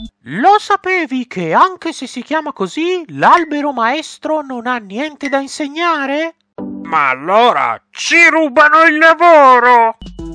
Lo sapevi che anche se si chiama così, l'albero maestro non ha niente da insegnare? Ma allora ci rubano il lavoro!